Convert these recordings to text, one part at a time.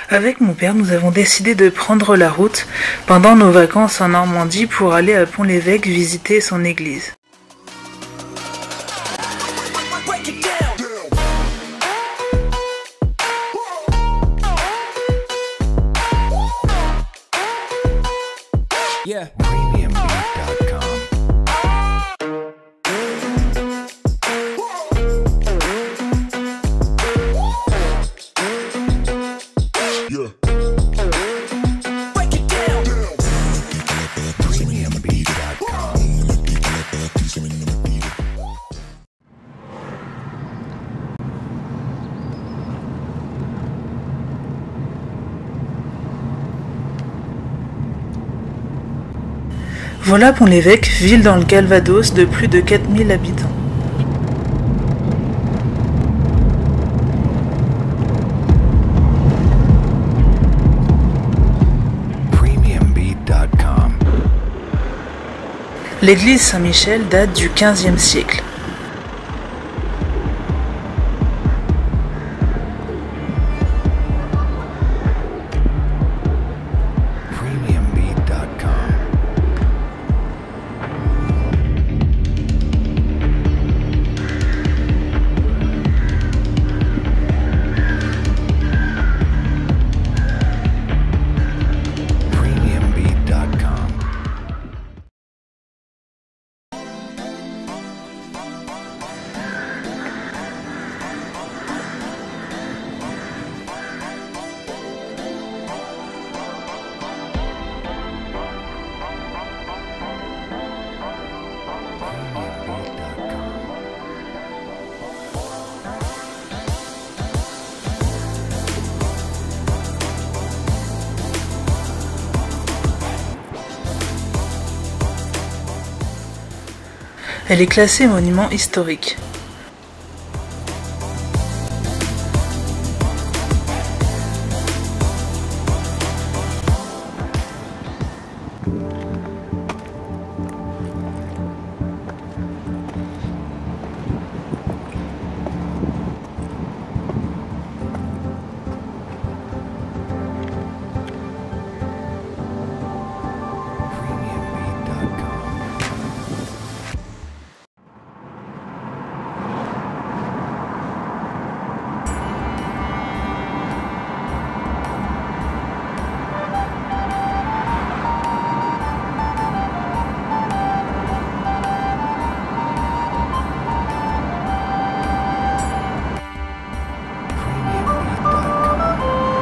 Avec mon père, nous avons décidé de prendre la route pendant nos vacances en Normandie pour aller à Pont-l'Évêque visiter son église. Yeah. Premiumbeat.com. Yeah. Voilà Pont-l'Évêque, ville dans le Calvados de plus de 4000 habitants. Premiumbeat.com. L'église Saint-Michel date du XVe siècle. Premiumbeat.com. Premiumbeat.com. Premiumbeat.com. Elle est classée monument historique. Premiumbeat.com. Premiumbeat.com.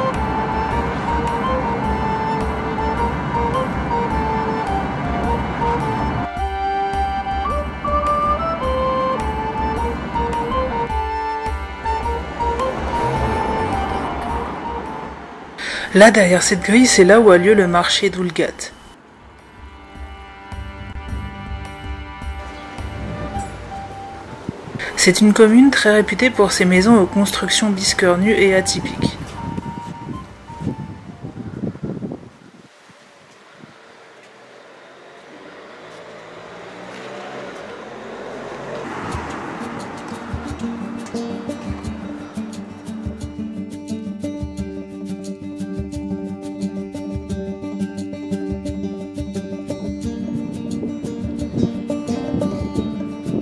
Là, derrière cette grille, c'est là où a lieu le marché d'Oulgat. C'est une commune très réputée pour ses maisons aux constructions biscornues et atypiques.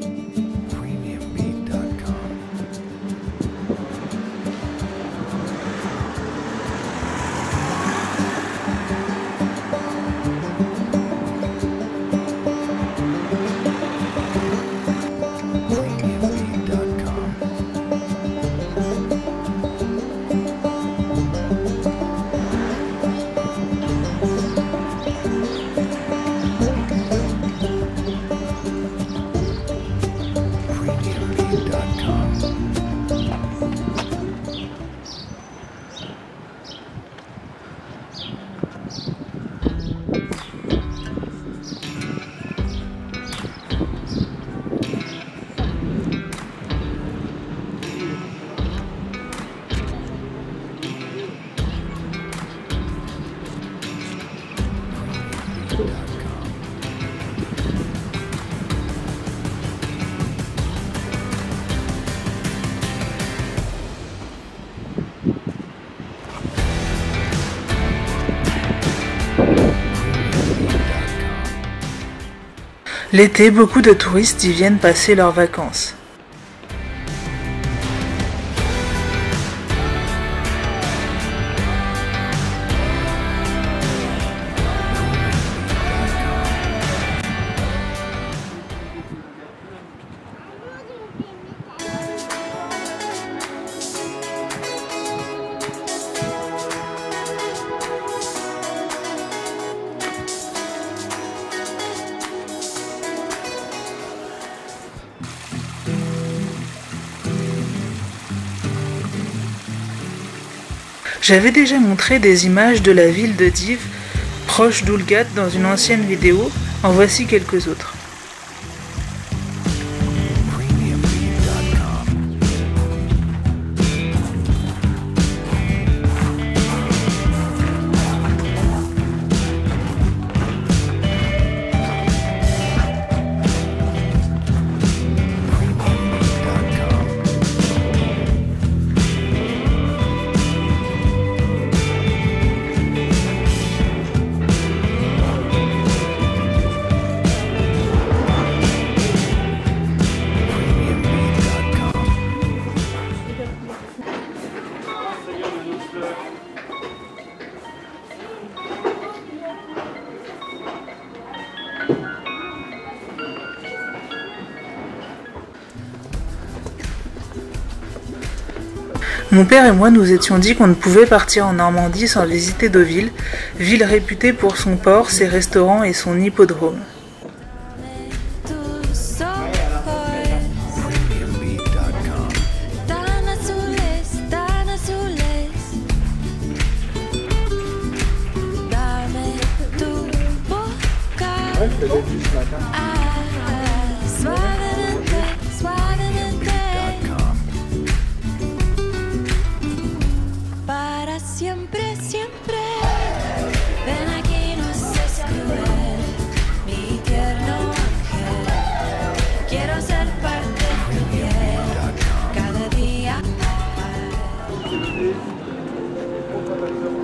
Premiumbeat.com. L'été, beaucoup de touristes y viennent passer leurs vacances. J'avais déjà montré des images de la ville de Div, proche d'Oulgat, dans une ancienne vidéo. En voici quelques autres. PremiumBeat.com. PremiumBeat.com. PremiumBeat.com. Mon père et moi nous étions dit qu'on ne pouvait partir en Normandie sans visiter Deauville, ville réputée pour son port, ses restaurants et son hippodrome. Tus ojos PremiumBeat.com. tan azules, dame tu boca. Suavemente, suavemente, PremiumBeat.com. para siempre, siempre. Ven aquí, no seas cruel, mi tierno ángel. Quiero ser parte de tu piel cada día.